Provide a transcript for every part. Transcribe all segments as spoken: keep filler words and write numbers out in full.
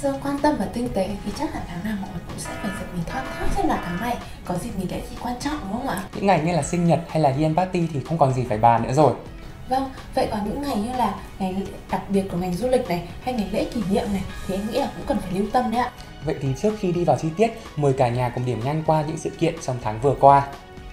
Bbestseller quan tâm và tinh tế thì chắc hẳn tháng nào mọi người cũng sẽ phải giật mình thót thót xem là tháng này có dịp nghỉ lễ gì quan trọng, đúng không ạ? Những ngày như là sinh nhật hay là Year End Party thì không còn gì phải bàn nữa rồi. Vâng, vậy còn những ngày như là ngày đặc biệt của ngành du lịch này hay ngày lễ kỷ niệm này thì em nghĩ là cũng cần phải lưu tâm đấy ạ. Vậy thì trước khi đi vào chi tiết, mời cả nhà cùng điểm nhanh qua những sự kiện trong tháng vừa qua.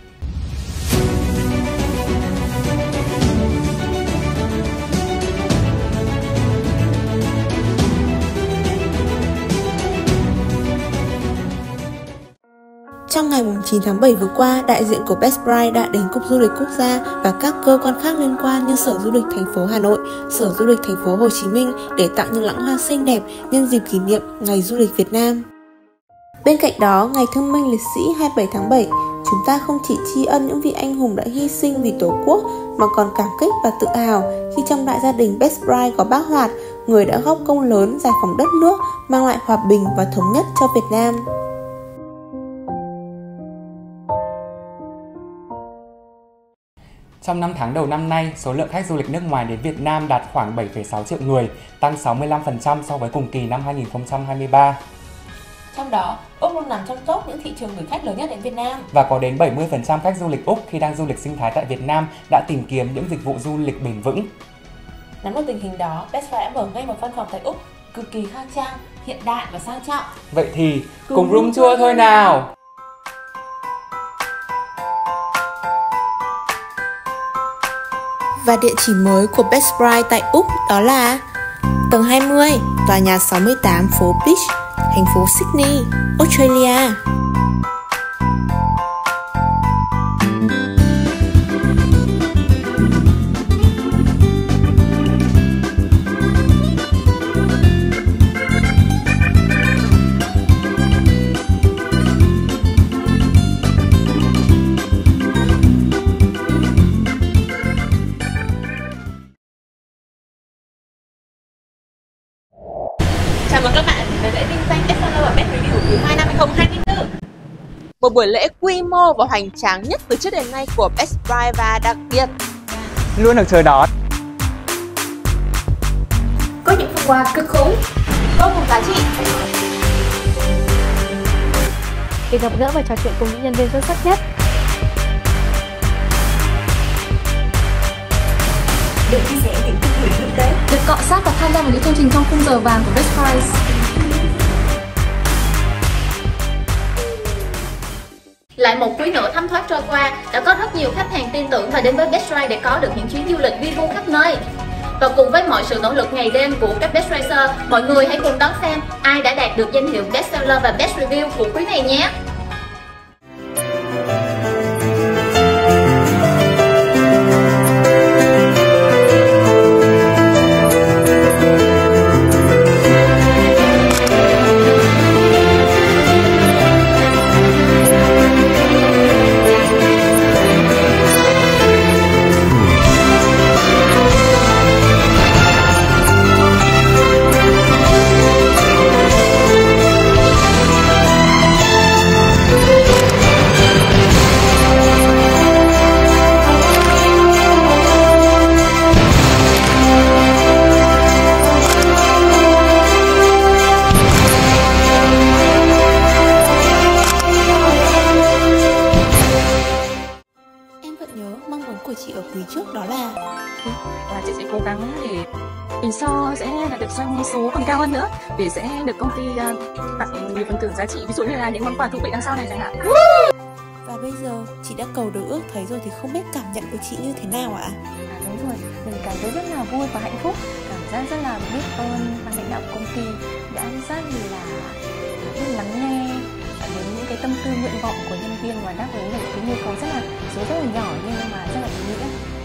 Trong ngày chín tháng bảy vừa qua, đại diện của Best Price đã đến Cục Du lịch Quốc gia và các cơ quan khác liên quan như Sở Du lịch thành phố Hà Nội, Sở Du lịch thành phố Hồ Chí Minh để tặng những lẵng hoa xinh đẹp nhân dịp kỷ niệm Ngày Du lịch Việt Nam. Bên cạnh đó, Ngày Thương binh Liệt sĩ hai mươi bảy tháng bảy, chúng ta không chỉ tri ân những vị anh hùng đã hy sinh vì Tổ quốc mà còn cảm kích và tự hào khi trong đại gia đình Best Price có bác Hoạt, người đã góp công lớn giải phóng đất nước, mang lại hòa bình và thống nhất cho Việt Nam. Trong năm tháng đầu năm nay, số lượng khách du lịch nước ngoài đến Việt Nam đạt khoảng bảy phẩy sáu triệu người, tăng sáu mươi lăm phần trăm so với cùng kỳ năm hai nghìn không trăm hai mươi ba. Trong đó, Úc luôn nằm trong top những thị trường gửi khách lớn nhất đến Việt Nam. Và có đến bảy mươi phần trăm khách du lịch Úc khi đang du lịch sinh thái tại Việt Nam đã tìm kiếm những dịch vụ du lịch bền vững. Nắm được tình hình đó, Best Price đã mở ngay một văn phòng tại Úc cực kỳ khang trang, hiện đại và sang trọng. Vậy thì cùng, cùng room tour thôi nào! Và địa chỉ mới của Best Price tại Úc đó là tầng hai mươi, tòa nhà sáu mươi tám phố Beach, thành phố Sydney, Australia. Chào mừng các bạn đến lễ vinh danh Best-Seller và Best Review quý hai năm hai nghìn không trăm hai mươi tư. Một buổi lễ quy mô và hoành tráng nhất từ trước đến nay của Best Price và đặc biệt luôn được chờ đón. Có những phần quà cực khủng, vô cùng giá trị. Để gặp gỡ và trò chuyện cùng những nhân viên xuất sắc nhất. Được chia sẻ những kinh nghiệm thực tế. Được cọ sát và tham gia vào những chương trình trong khung giờ vàng của Best Price. Lại một quý nữa thấm thoát trôi qua, đã có rất nhiều khách hàng tin tưởng và đến với Best Price để có được những chuyến du lịch vi vu khắp nơi. Và cùng với mọi sự nỗ lực ngày đêm của các Best Pricer, mọi người hãy cùng đón xem ai đã đạt được danh hiệu Best Seller và Best Review của quý này nhé. của chị ở quý trước đó là và chị sẽ cố gắng để vì so sẽ là được doanh số còn cao hơn nữa để sẽ được công ty uh, tặng nhiều phần thưởng giá trị, ví dụ như là những món quà thú vị đằng sau này chẳng hạn. Và bây giờ chị đã cầu được ước thấy rồi thì không biết cảm nhận của chị như thế nào ạ? À, đúng rồi, mình cảm thấy rất là vui và hạnh phúc, cảm giác rất là biết ơn ban lãnh đạo công ty đã rất là biết lắng nghe đến những cái tâm tư nguyện vọng của nhân viên và đáp ứng được cái nhu cầu rất là số rất là nhỏ nhưng mà rất là ý nghĩa.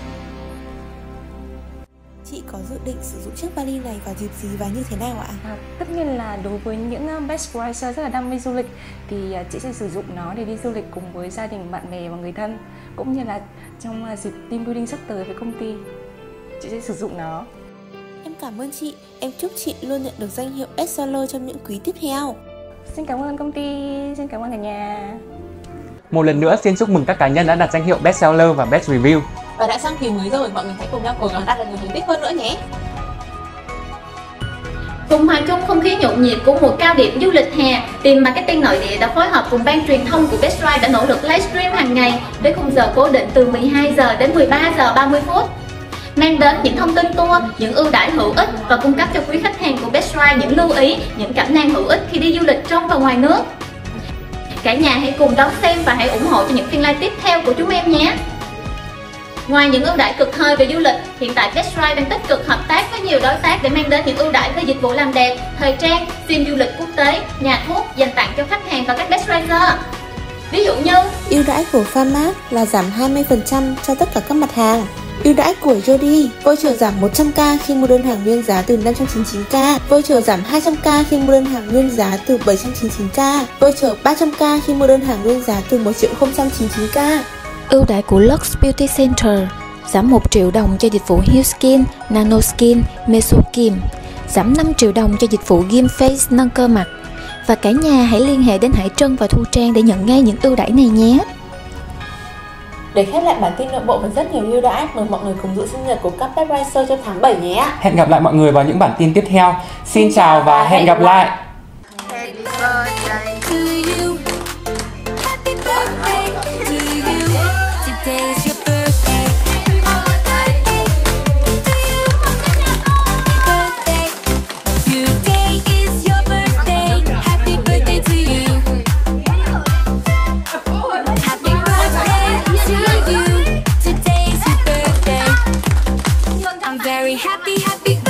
Chị có dự định sử dụng chiếc vali này vào dịp gì và như thế nào ạ? À, tất nhiên là đối với những Best Pricer rất là đam mê du lịch thì chị sẽ sử dụng nó để đi du lịch cùng với gia đình, bạn bè và người thân, cũng như là trong dịp team building sắp tới với công ty chị sẽ sử dụng nó. Em cảm ơn chị, em chúc chị luôn nhận được danh hiệu Best Seller trong những quý tiếp theo. Xin cảm ơn công ty, xin cảm ơn cả nhà. Một lần nữa xin chúc mừng các cá nhân đã đạt danh hiệu Best Seller và Best Review. Và đã sang kỳ mới rồi, mọi người hãy cùng nhau cố gắng đạt được nhiều thành tích hơn nữa nhé. Cùng hòa chung không khí nhộn nhịp của mùa cao điểm du lịch hè, team marketing nội địa đã phối hợp cùng ban truyền thông của Best Ride đã nỗ lực livestream hàng ngày với khung giờ cố định từ mười hai giờ đến mười ba giờ ba mươi phút, mang đến những thông tin tour, những ưu đãi hữu ích và cung cấp cho quý khách hàng của Best Ride những lưu ý, những cảm năng hữu ích khi đi du lịch trong và ngoài nước. Cả nhà hãy cùng đón xem và hãy ủng hộ cho những phiên live tiếp theo của chúng em nhé. Ngoài những ưu đãi cực hời về du lịch, hiện tại Best Ride đang tích cực hợp tác với nhiều đối tác để mang đến những ưu đãi về dịch vụ làm đẹp, thời trang, sim du lịch quốc tế, nhà thuốc dành tặng cho khách hàng và các Best Rider. Ví dụ như ưu đãi của Pharmart là giảm hai mươi phần trăm cho tất cả các mặt hàng. Ưu đãi của Jody, voucher giảm một trăm k khi mua đơn hàng nguyên giá từ năm trăm chín mươi chín k, voucher giảm hai trăm k khi mua đơn hàng nguyên giá từ bảy trăm chín mươi chín k, voucher ba trăm k khi mua đơn hàng nguyên giá từ một triệu không trăm chín mươi chín k. Ưu đãi của Lux Beauty Center, giảm một triệu đồng cho dịch vụ HealthSkin, NanoSkin, Mesokim, giảm năm triệu đồng cho dịch vụ Game Face nâng cơ mặt. Và cả nhà hãy liên hệ đến Hải Trân và Thu Trang để nhận ngay những ưu đãi này nhé. Để khép lại bản tin nội bộ với rất nhiều ưu đãi, mời mọi người cùng dự sinh nhật của các Best Rider cho tháng bảy nhé. Hẹn gặp lại mọi người vào những bản tin tiếp theo. Xin chào và hẹn gặp lại. Very happy, happy